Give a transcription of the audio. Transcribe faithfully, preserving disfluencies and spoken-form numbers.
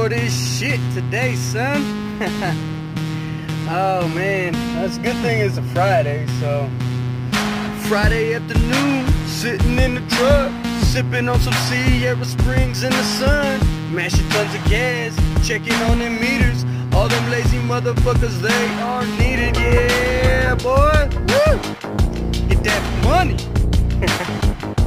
for this shit today, son. Oh man, that's a good thing it's a Friday, so Friday afternoon, sitting in the truck, sipping on some Sierra Springs in the sun, mashing tons of gas, checking on them meters. All them lazy motherfuckers, they are needed. Yeah, boy. Woo! Get that money.